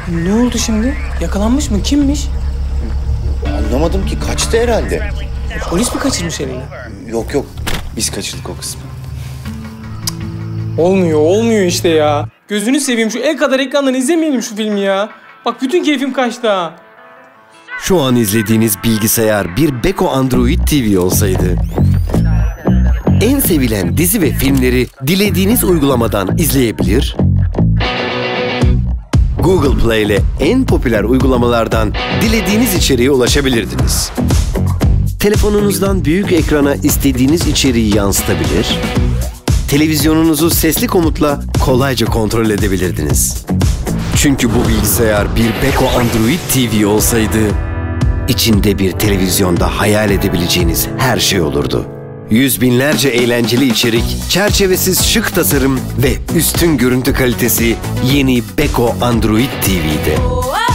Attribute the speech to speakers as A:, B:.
A: Ne oldu şimdi? Yakalanmış mı? Kimmiş?
B: Anlamadım ki, kaçtı herhalde.
A: Polis mi kaçırmış elini?
B: Yok yok, biz kaçırdık o kısmı.
A: Olmuyor işte ya. Gözünü seveyim, şu el kadar ekrandan izlemeyelim şu filmi ya. Bak bütün keyfim kaçtı ha.
C: Şu an izlediğiniz bilgisayar bir Beko Android TV olsaydı, en sevilen dizi ve filmleri dilediğiniz uygulamadan izleyebilir, Google Play ile en popüler uygulamalardan dilediğiniz içeriğe ulaşabilirdiniz. Telefonunuzdan büyük ekrana istediğiniz içeriği yansıtabilir, televizyonunuzu sesli komutla kolayca kontrol edebilirdiniz. Çünkü bu bilgisayar bir Beko Android TV olsaydı, içinde bir televizyonda hayal edebileceğiniz her şey olurdu. Yüz binlerce eğlenceli içerik, çerçevesiz şık tasarım ve üstün görüntü kalitesi yeni Beko Android TV'de.